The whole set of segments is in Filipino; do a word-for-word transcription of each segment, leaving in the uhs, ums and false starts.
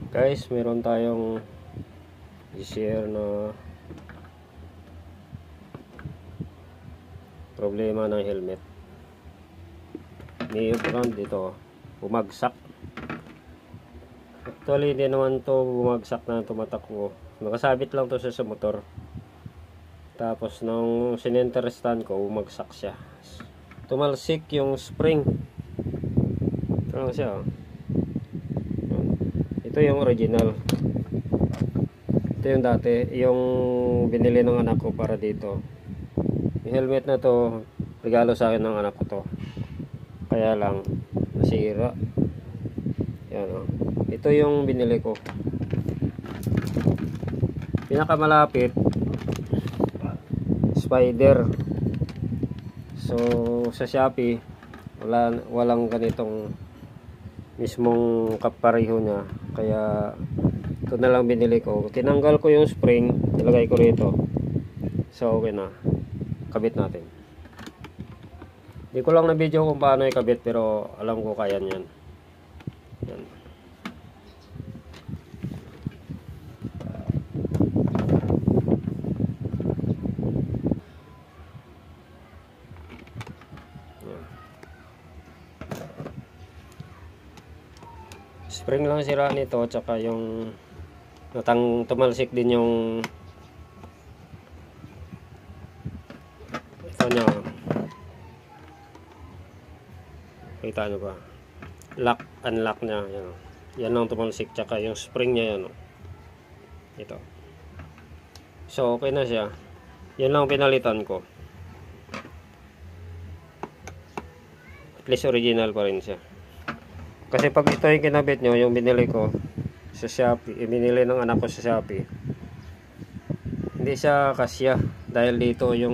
Guys, meron tayong i-share na problema ng helmet ni brand dito, bumagsak. Actually hindi naman to bumagsak na tumatakbo, nakasabit lang to sa, sa motor, tapos nung sinenterestan ko bumagsak siya, tumalsik yung spring. Ito lang siya, oh. Ito yung original, ito yung dati, yung binili ng anak ko para dito. Yung helmet na to regalo sa akin ng anak ko to, kaya lang nasira. Yan, oh. Ito yung binili ko, pinakamalapit Spider. So sa Shopee wala, walang ganitong mismong kapareho niya, kaya ito na lang binili ko. Tinanggal ko yung spring, nilagay ko rito, so okay na, kabit natin. Hindi ko lang na video kung paano ikabit, pero alam ko kaya niyan. Yan. Spring lang sira nito, tsaka yung natang tumalsik din yung ito niya, kita nyo ba, lock unlock nya, yan, yan lang tumalsik, tsaka yung spring nya yan, ito. So okay na siya, yan lang pinalitan ko, at least original pa rin siya. Kasi pag ito yung kinabit nyo, yung binili ko sa Shopee, binili ng anak ko sa Shopee, hindi siya kasya, dahil dito yung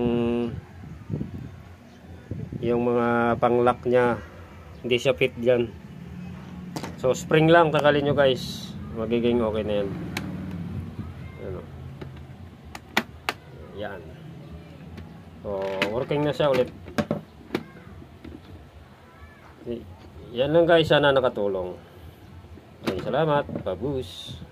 yung mga pang-lock nya, hindi siya fit dyan. So spring lang, takalin nyo guys, magiging okay na yan. Ano. Yan. So working na siya ulit. Yan lang guys, sana nakatulong. Maraming salamat, babus.